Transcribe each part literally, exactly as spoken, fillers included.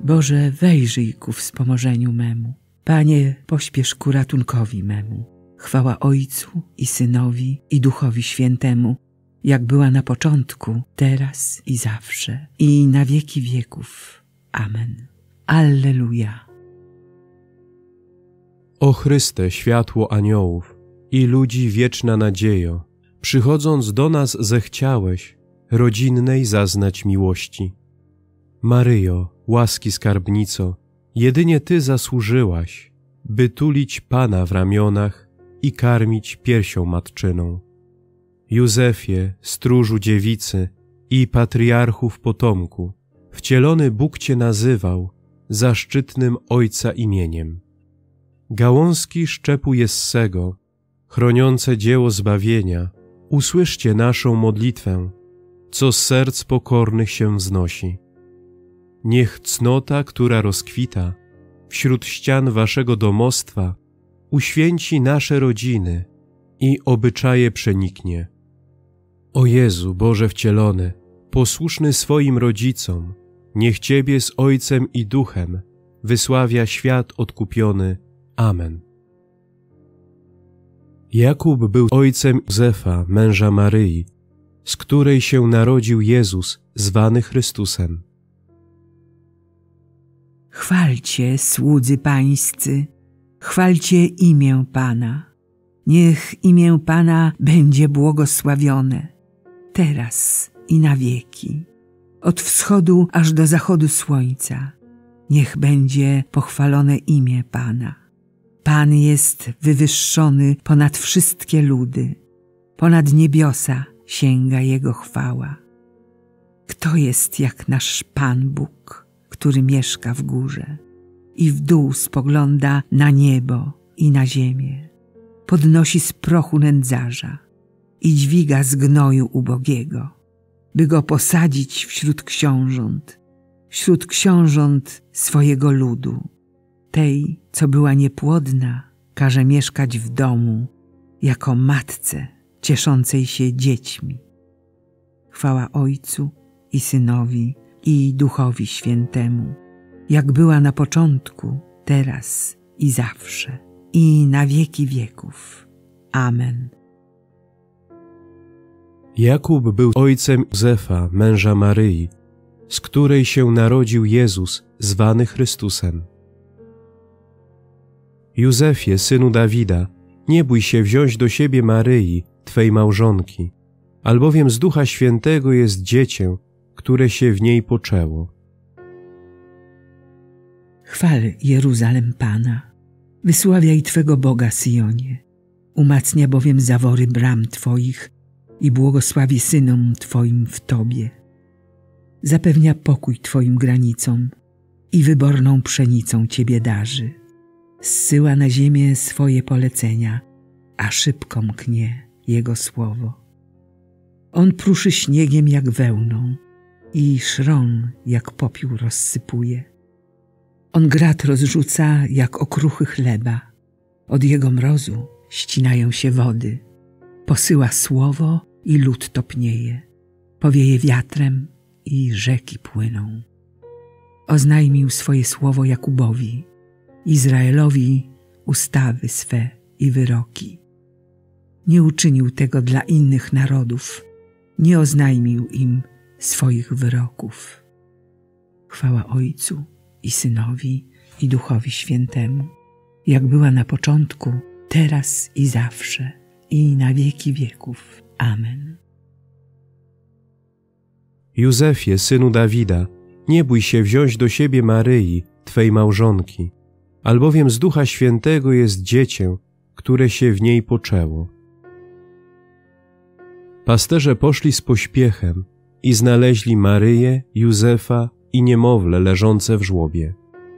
Boże, wejrzyj ku wspomożeniu memu. Panie, pośpiesz ku ratunkowi memu. Chwała Ojcu i Synowi i Duchowi Świętemu, jak była na początku, teraz i zawsze, i na wieki wieków. Amen. Alleluja. O Chryste, światło aniołów i ludzi wieczna nadziejo, przychodząc do nas zechciałeś rodzinnej zaznać miłości. Maryjo, łaski skarbnico, jedynie Ty zasłużyłaś, by tulić Pana w ramionach i karmić piersią matczyną. Józefie, stróżu dziewicy i patriarchów potomku, wcielony Bóg Cię nazywał zaszczytnym Ojca imieniem. Gałązki szczepu Jessego, chroniące dzieło zbawienia, usłyszcie naszą modlitwę, co z serc pokornych się wznosi. Niech cnota, która rozkwita wśród ścian Waszego domostwa, uświęci nasze rodziny i obyczaje przeniknie. O Jezu, Boże wcielony, posłuszny swoim rodzicom, niech Ciebie z Ojcem i Duchem wysławia świat odkupiony. Amen. Jakub był ojcem Józefa, męża Maryi, z której się narodził Jezus, zwany Chrystusem. Chwalcie, słudzy pańscy, chwalcie imię Pana. Niech imię Pana będzie błogosławione, teraz i na wieki. Od wschodu aż do zachodu słońca, niech będzie pochwalone imię Pana. Pan jest wywyższony ponad wszystkie ludy, ponad niebiosa sięga Jego chwała. Kto jest jak nasz Pan Bóg, który mieszka w górze i w dół spogląda na niebo i na ziemię, podnosi z prochu nędzarza i dźwiga z gnoju ubogiego, by go posadzić wśród książąt, wśród książąt swojego ludu. Tej, co była niepłodna, każe mieszkać w domu, jako matce cieszącej się dziećmi. Chwała Ojcu i Synowi i Duchowi Świętemu, jak była na początku, teraz i zawsze, i na wieki wieków. Amen. Jakub był ojcem Józefa, męża Maryi, z której się narodził Jezus, zwany Chrystusem. Józefie, synu Dawida, nie bój się wziąć do siebie Maryi, Twej małżonki, albowiem z Ducha Świętego jest dziecię, które się w niej poczęło. Chwal Jeruzalem Pana, wysławiaj Twego Boga Syjonie, umacnia bowiem zawory bram Twoich i błogosławi synom Twoim w Tobie. Zapewnia pokój Twoim granicom i wyborną pszenicą Ciebie darzy. Zsyła na ziemię swoje polecenia, a szybko mknie Jego słowo. On pruszy śniegiem jak wełną i szron jak popiół rozsypuje. On grat rozrzuca jak okruchy chleba, od Jego mrozu ścinają się wody. Posyła słowo i lód topnieje, powieje wiatrem i rzeki płyną. Oznajmił swoje słowo Jakubowi, Izraelowi ustawy swe i wyroki. Nie uczynił tego dla innych narodów, nie oznajmił im swoich wyroków. Chwała Ojcu i Synowi i Duchowi Świętemu, jak była na początku, teraz i zawsze, i na wieki wieków. Amen. Józefie, synu Dawida, nie bój się wziąć do siebie Maryi, Twej małżonki, albowiem z Ducha Świętego jest dziecię, które się w niej poczęło. Pasterze poszli z pośpiechem i znaleźli Maryję, Józefa i niemowlę leżące w żłobie.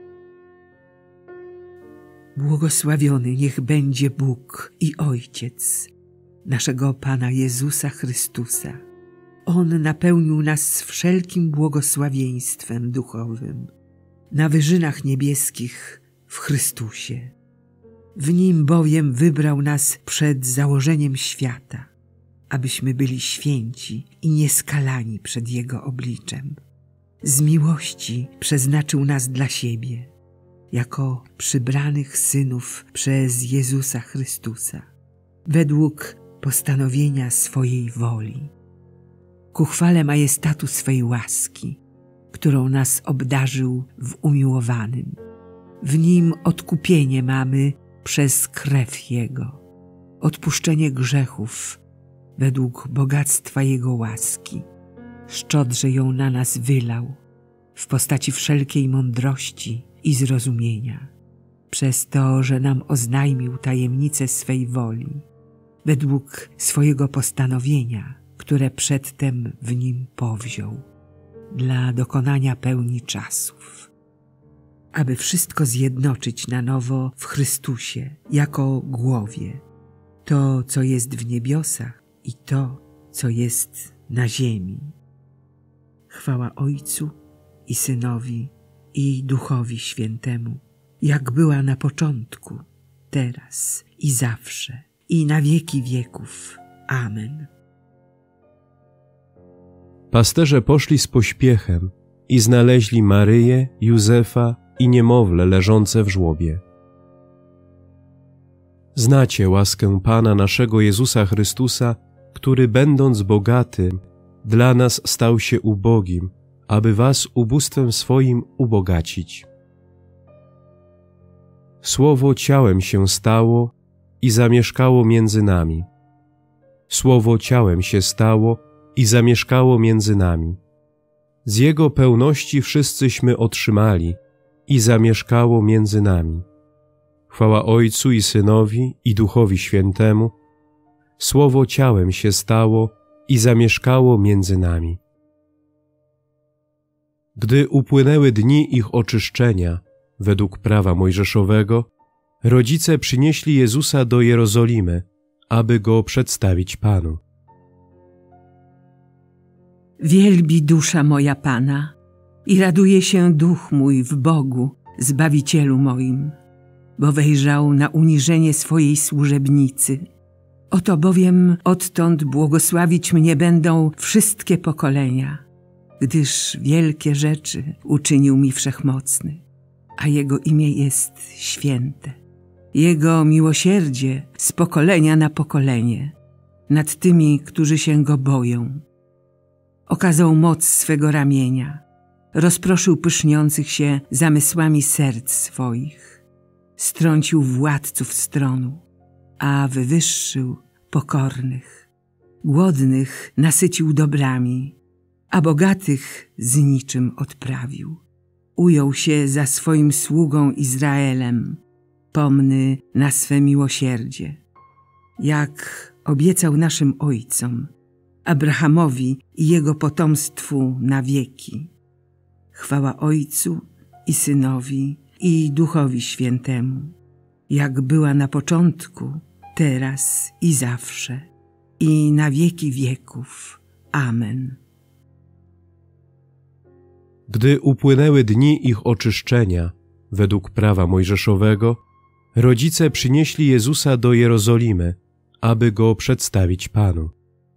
Błogosławiony niech będzie Bóg i Ojciec naszego Pana Jezusa Chrystusa. On napełnił nas wszelkim błogosławieństwem duchowym na wyżynach niebieskich w Chrystusie. W Nim bowiem wybrał nas przed założeniem świata, abyśmy byli święci i nieskalani przed Jego obliczem. Z miłości przeznaczył nas dla siebie, jako przybranych synów przez Jezusa Chrystusa, według postanowienia swojej woli, ku chwale majestatu swej łaski, którą nas obdarzył w umiłowanym. W Nim odkupienie mamy przez krew Jego, odpuszczenie grzechów według bogactwa Jego łaski. Szczodrze ją na nas wylał w postaci wszelkiej mądrości i zrozumienia, przez to, że nam oznajmił tajemnicę swej woli, według swojego postanowienia, które przedtem w Nim powziął, dla dokonania pełni czasów, aby wszystko zjednoczyć na nowo w Chrystusie jako głowie, to, co jest w niebiosach i to, co jest na ziemi. Chwała Ojcu i Synowi i Duchowi Świętemu, jak była na początku, teraz i zawsze, i na wieki wieków. Amen. Pasterze poszli z pośpiechem i znaleźli Maryję, Józefa i niemowlę leżące w żłobie. Znacie łaskę Pana naszego Jezusa Chrystusa, który będąc bogatym, dla nas stał się ubogim, aby was ubóstwem swoim ubogacić. Słowo ciałem się stało i zamieszkało między nami. Słowo ciałem się stało i zamieszkało między nami. Z Jego pełności wszyscyśmy otrzymali i zamieszkało między nami. Chwała Ojcu i Synowi i Duchowi Świętemu. Słowo ciałem się stało i zamieszkało między nami. Gdy upłynęły dni ich oczyszczenia, według prawa mojżeszowego, rodzice przynieśli Jezusa do Jerozolimy, aby Go przedstawić Panu. Wielbi dusza moja Pana i raduje się duch mój w Bogu, Zbawicielu moim, bo wejrzał na uniżenie swojej służebnicy. Oto bowiem odtąd błogosławić mnie będą wszystkie pokolenia, gdyż wielkie rzeczy uczynił mi Wszechmocny, a Jego imię jest święte. Jego miłosierdzie z pokolenia na pokolenie nad tymi, którzy się Go boją. Okazał moc swego ramienia, rozproszył pyszniących się zamysłami serc swoich, strącił władców stronu, a wywyższył pokornych. Głodnych nasycił dobrami, a bogatych z niczym odprawił. Ujął się za swoim sługą Izraelem, pomny na swe miłosierdzie, jak obiecał naszym ojcom, Abrahamowi i jego potomstwu na wieki. Chwała Ojcu i Synowi i Duchowi Świętemu, jak była na początku, teraz i zawsze, i na wieki wieków. Amen. Gdy upłynęły dni ich oczyszczenia, według prawa mojżeszowego, rodzice przynieśli Jezusa do Jerozolimy, aby Go przedstawić Panu.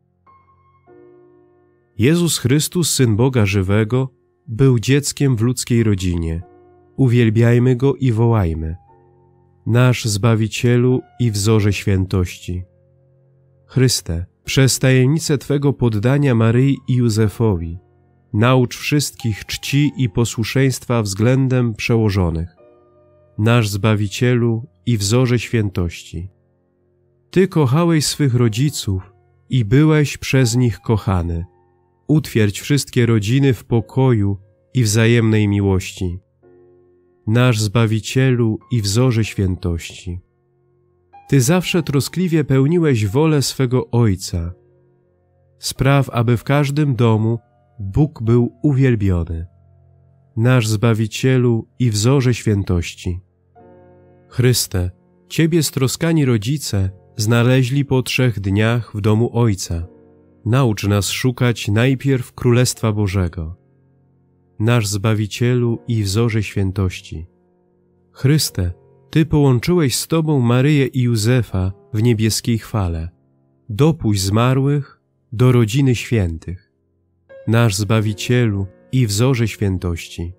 Jezus Chrystus, Syn Boga żywego, był dzieckiem w ludzkiej rodzinie. Uwielbiajmy Go i wołajmy: nasz Zbawicielu i wzorze świętości. Chryste, przez tajemnicę Twego poddania Maryi i Józefowi, naucz wszystkich czci i posłuszeństwa względem przełożonych. Nasz Zbawicielu i wzorze świętości. Ty kochałeś swych rodziców i byłeś przez nich kochany. Utwierdź wszystkie rodziny w pokoju i wzajemnej miłości. Nasz Zbawicielu i wzorze świętości. Ty zawsze troskliwie pełniłeś wolę swego Ojca. Spraw, aby w każdym domu Bóg był uwielbiony. Nasz Zbawicielu i wzorze świętości. Chryste, Ciebie stroskani rodzice znaleźli po trzech dniach w domu Ojca. Naucz nas szukać najpierw Królestwa Bożego. Nasz Zbawicielu i wzorze świętości. Chryste, Ty połączyłeś z Tobą Maryję i Józefa w niebieskiej chwale. Dopuść zmarłych do rodziny świętych. Nasz Zbawicielu i wzorze świętości.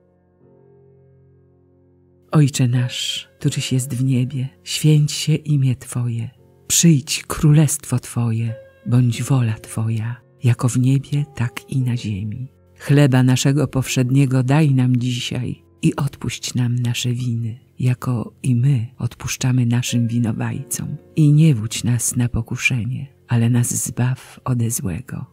Ojcze nasz, któryś jest w niebie, święć się imię Twoje. Przyjdź królestwo Twoje, bądź wola Twoja, jako w niebie, tak i na ziemi. Chleba naszego powszedniego daj nam dzisiaj i odpuść nam nasze winy, jako i my odpuszczamy naszym winowajcom. I nie wódź nas na pokuszenie, ale nas zbaw ode złego.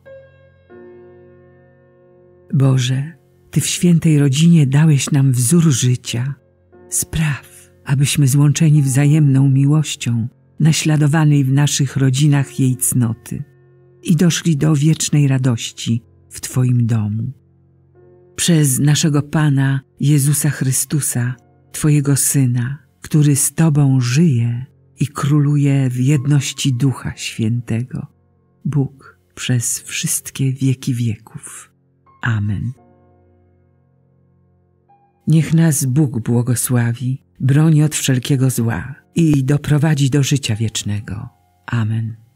Boże, Ty w świętej rodzinie dałeś nam wzór życia. Spraw, abyśmy złączeni wzajemną miłością, naśladowanej w naszych rodzinach jej cnoty i doszli do wiecznej radości w Twoim domu. Przez naszego Pana Jezusa Chrystusa, Twojego Syna, który z Tobą żyje i króluje w jedności Ducha Świętego, Bóg przez wszystkie wieki wieków. Amen. Niech nas Bóg błogosławi, broni od wszelkiego zła i doprowadzi do życia wiecznego. Amen.